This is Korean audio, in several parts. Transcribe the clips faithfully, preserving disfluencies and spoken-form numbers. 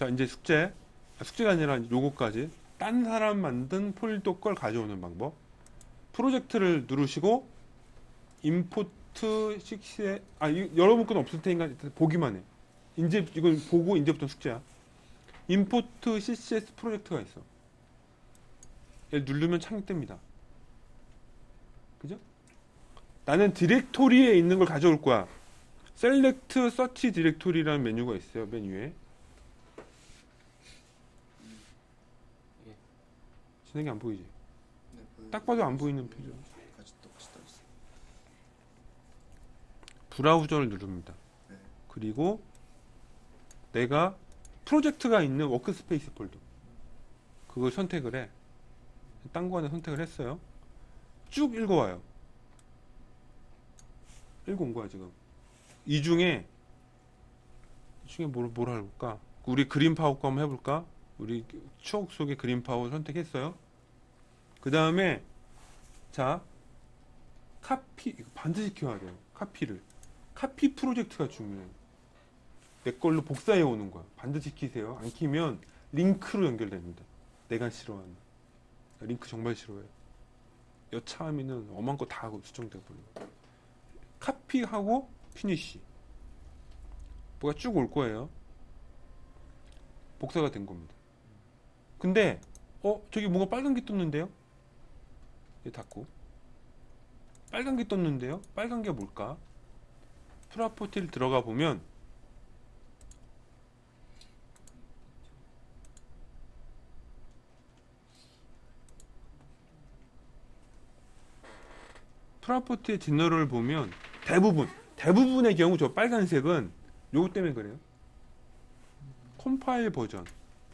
자, 이제 숙제. 아, 숙제가 아니라 요거까지. 딴 사람 만든 폴더 걸 가져오는 방법. 프로젝트를 누르시고 임포트 식스에 아 이, 여러분 건 없을 테니까 보기만 해. 이제 이건 보고 이제부터 숙제야. 임포트 씨씨에스 프로젝트가 있어. 얘 누르면 창이 뜹니다. 그죠? 나는 디렉토리에 있는 걸 가져올 거야. 셀렉트 서치 디렉토리라는 메뉴가 있어요. 맨 위에. 예. 진행이 안 보이지? 네, 그, 딱 봐도 안 보이는 표정. 같이 똑같이 떠 있어요. 브라우저를 누릅니다. 네. 그리고 내가 프로젝트가 있는 워크스페이스 폴더 그걸 선택을 해. 딴 거 하나 선택을 했어요. 쭉 읽어와요. 읽어온 거야 지금. 이 중에 이 중에 뭘, 뭘 할까? 우리 그린 파워 거 한번 해볼까? 우리 추억 속의 그린 파워 선택했어요. 그 다음에 자 카피 이거 반드시 키워야 돼요. 카피를 카피 프로젝트가 중요해요. 내 걸로 복사해 오는 거야. 반드시 키세요. 안 키면 링크로 연결됩니다. 내가 싫어하는 링크 정말 싫어해요. 여차하면은 엄한 거 다 수정돼 버려요. 카피하고 피니시 뭐가 쭉 올 거예요. 복사가 된 겁니다. 근데 어 저기 뭔가 빨간 게 떴는데요? 얘 닫고 빨간 게 떴는데요? 빨간 게 뭘까? 프로퍼티를 들어가 보면 프로퍼티의 진너를 보면 대부분 대부분의 경우 저 빨간색은 요거 때문에 그래요. 컴파일 버전.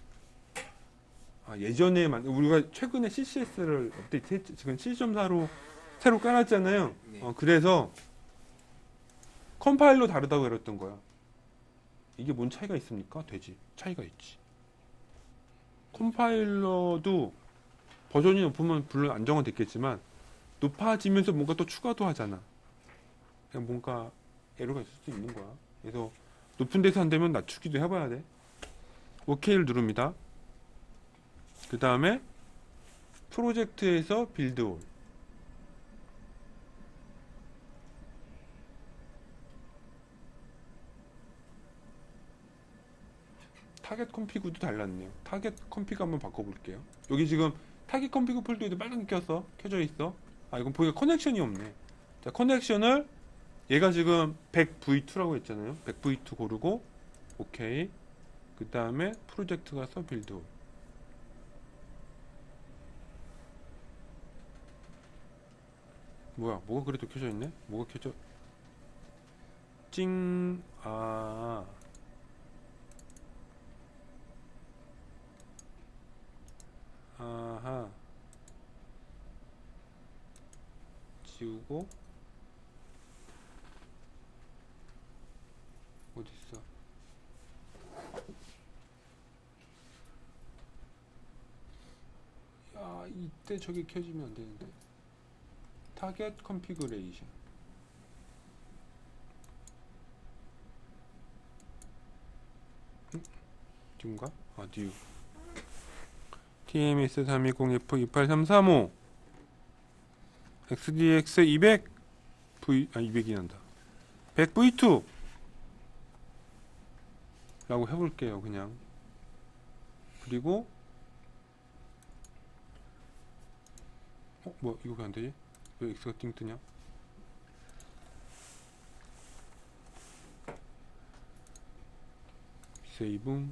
아, 예전에 만 우리가 최근에 씨씨에스를 업데이트했죠. 지금 칠 점 사로 새로 깔았잖아요. 네. 어, 그래서 컴파일러 다르다고 그랬던 거야. 이게 뭔 차이가 있습니까? 되지. 차이가 있지. 컴파일러도 버전이 높으면 물론 안정화됐겠지만 높아지면서 뭔가 또 추가도 하잖아. 그냥 뭔가 에러가 있을 수 있는 거야. 그래서 높은 데서 안 되면 낮추기도 해봐야 돼. 오케이를 누릅니다. 그 다음에 프로젝트에서 빌드 올. 타겟 컴피그도 달랐네요. 타겟 컴피그 한번 바꿔볼게요. 여기 지금 타겟 컴피그 폴더에도 빨간 게 껴서 켜져 있어. 아 이건 보니까 커넥션이 없네. 자 커넥션을 얘가 지금 백 브이 투라고 했잖아요. 백 브이 투 고르고 오케이. 그 다음에 프로젝트 가서 빌드 올. 뭐야 뭐가 그래도 켜져 있네? 뭐가 켜져? 찡. 아 아하. 지우고 어딨어? 야 이때 저게 켜지면 안 되는데. 타겟 컨피그레이션. 응? 듀인가? 아 듀. 티엠에스 삼백이십 에프 이팔삼삼오 엑스디엑스 이백 V 아 이백이 난다. 백 브이 투 라고 해볼게요. 그냥. 그리고 어? 뭐 이거 왜 안되지? 왜 X가 띵 뜨냐? 세이브.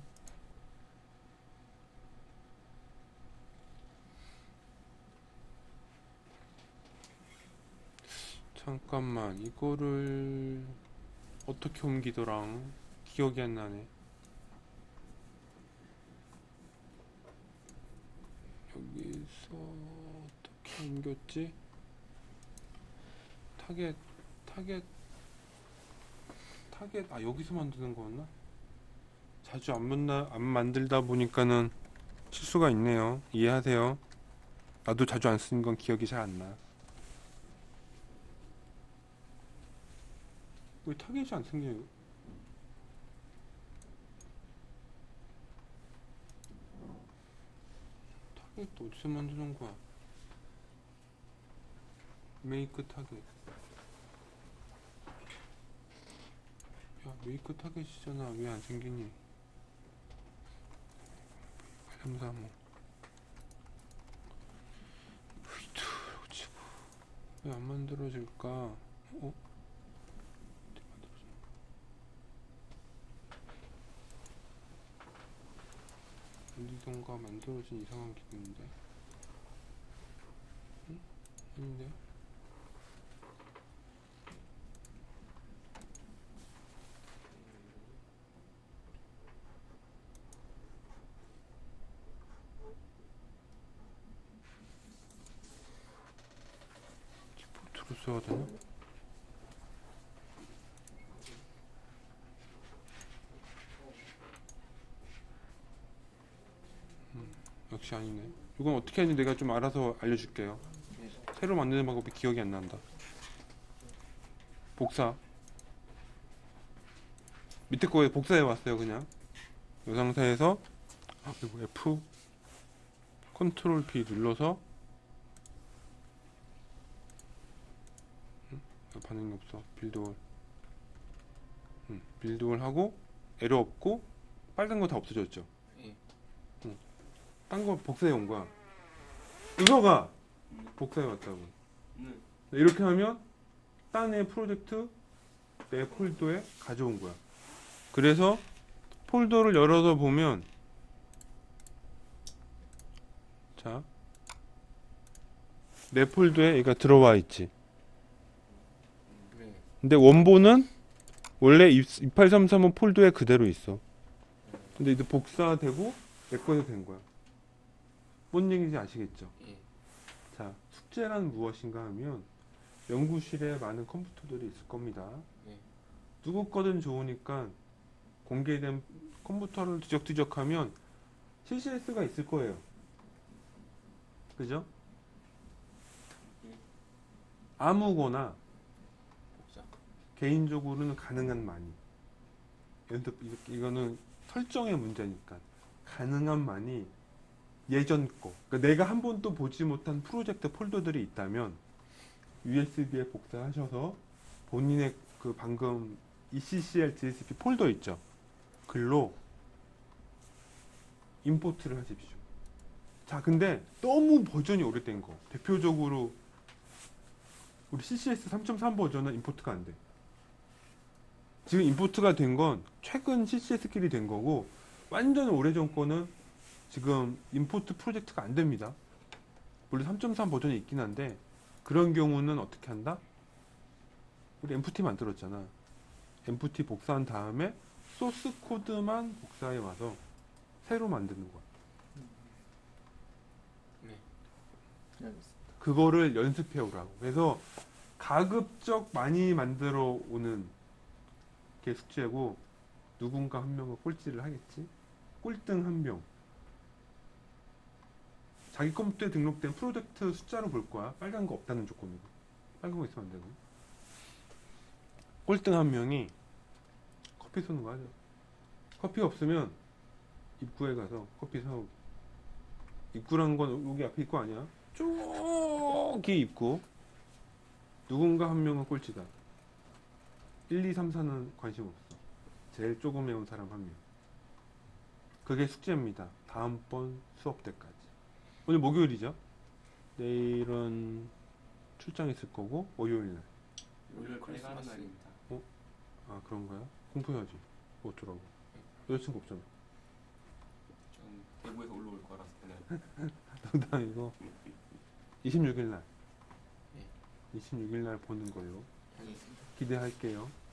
잠깐만 이거를 어떻게 옮기더라? 기억이 안 나네. 여기서 어떻게 옮겼지? 타겟 타겟 타겟 아 여기서 만드는 거였나? 자주 안 만나 안 만들다 보니까는 실수가 있네요. 이해하세요. 나도 자주 안 쓰는 건 기억이 잘 안 나. 왜 타겟이 안 생겨요? 타겟 어디서 만드는 거야? 메이크 타겟. 야, 메이크 타겟이잖아. 왜 안 생기니? 삼삼오. 왜 안 만들어질까? 어? 어떻게 만들어지는 거야? 어디선가 만들어진 이상한 기분인데? 응? 아닌데? 디폴트로 써야 되나? 음, 역시 아니네. 이건 어떻게 하는지 내가 좀 알아서 알려줄게요. 네. 새로 만드는 방법이 기억이 안 난다. 복사. 밑에 거에 복사해 왔어요. 그냥 이 상태에서 아, 그리고 F 컨트롤 B 눌러서 음, 반응이 없어. 빌드올. 음, 빌드올 하고 에러 없고 빨간 거 다 없어졌죠. 예. 딴 거 복사해 온 거야. 이거가 복사해 왔다고. 네. 이렇게 하면 딴의 프로젝트 내 폴더에 가져온 거야. 그래서 폴더를 열어서 보면 자, 내 폴더에 얘가 들어와 있지. 네. 근데 원본은 원래 이팔삼삼오 폴더에 그대로 있어. 근데 이제 복사되고 내 거에 된 거야. 뭔 얘기인지 아시겠죠? 예. 자, 숙제란 무엇인가 하면 연구실에 많은 컴퓨터들이 있을 겁니다. 네. 누구 거든 좋으니까 공개된 컴퓨터를 뒤적뒤적하면 씨씨에스가 있을 거예요. 그죠? 아무거나 복사. 개인적으로는 가능한 많이. 연습 이- 이거는 설정의 문제니까 가능한 많이 예전 거. 그러니까 내가 한 번도 보지 못한 프로젝트 폴더들이 있다면 유에스비에 복사하셔서 본인의 그 방금 이씨씨엘 디에스피 폴더 있죠. 글로 임포트를 하십시오. 자, 근데 너무 버전이 오래된 거. 대표적으로 우리 씨씨에스 삼 점 삼 버전은 임포트가 안 돼. 지금 임포트가 된 건 최근 씨씨에스끼리 된 거고 완전 오래전 거는 지금 임포트 프로젝트가 안 됩니다. 물론 삼 점 삼 버전이 있긴 한데 그런 경우는 어떻게 한다? 우리 엠프티 만들었잖아. 엠프티 복사한 다음에 소스 코드만 복사해 와서 새로 만드는 거야. 네. 알겠습니다. 그거를 연습해 오라고. 그래서 가급적 많이 만들어 오는 게 숙제고 누군가 한 명은 꼴찌를 하겠지. 꼴등 한 명. 자기 컴퓨터에 등록된 프로젝트 숫자로 볼 거야. 빨간 거 없다는 조건으로. 빨간 거 있으면 안 되고. 꼴등 한 명이 커피 쏘는 거 하죠. 커피 없으면 입구에 가서 커피 사오고. 입구라는 건 여기 앞에 입구 아니야? 저기 입구. 누군가 한 명은 꼴찌다. 일, 이, 삼, 사는 관심 없어. 제일 조금 외운 사람 한 명. 그게 숙제입니다. 다음번 수업 때까지. 오늘 목요일이죠? 내일은 출장 있을 거고 월요일 날. 오늘 거래가는 날입니다. 아, 그런가요? 공부해야지. 뭐 어쩌라고. 여자친구 없잖아. 전 대구에서 올라올 거라서 그날. 농담이고. 이십육 일 날. 네. 이십육 일 날 보는 걸로 알겠습니다. 기대할게요.